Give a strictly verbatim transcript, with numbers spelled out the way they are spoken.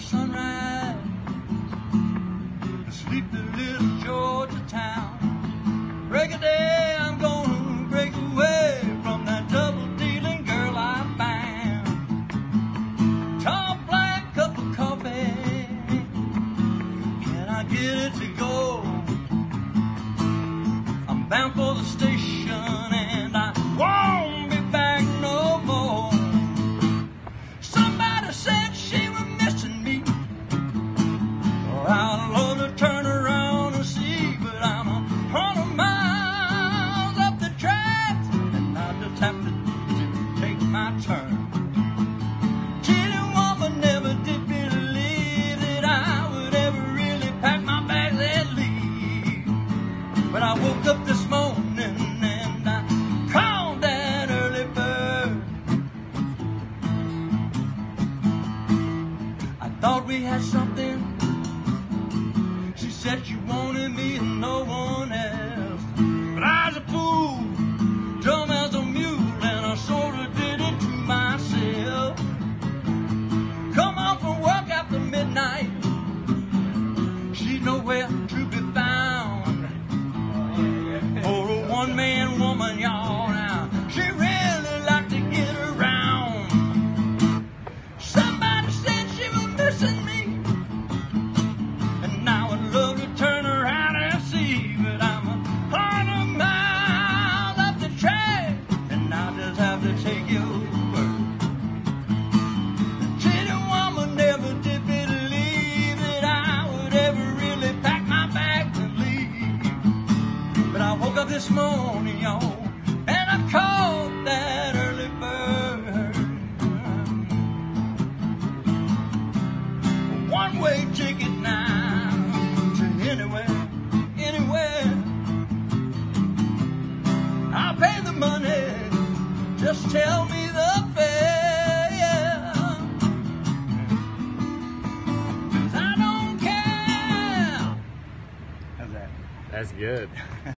sunrise, a sleepy little Georgia town. Break a day, I'm gonna break away from that double-dealing girl I found. Tall black cup of coffee, can I get it to go? I'm bound for the station and I won't be back no more. Somebody said she was missing me. Oh, I'd love to turn around and see, but I'm a hundred miles up the track and I just have to, to take my turn. Chilly woman never did believe that I would ever really pack my bags and leave. But I woke up this morning and I called that early bird. I thought we had something. She said she wanted me and no one else. But I was a fool, dumb as a mule, and I sort of did it to myself. Come home from work after midnight, she's nowhere to be found. For a one-man woman, y'all, now she really liked to get around. Somebody said she was missing me, and now I'd love to turn around and see, but I'm a hundred miles up the track, and I just have to take your word. The chilly woman never did believe that I would ever really pack my bags and leave. But I woke up this morning, y'all, and I caught that early bird. One-way ticket now to anywhere, anywhere. I'll pay the money, just tell me the fare, yeah. 'Cause I don't care. How's that? That's good.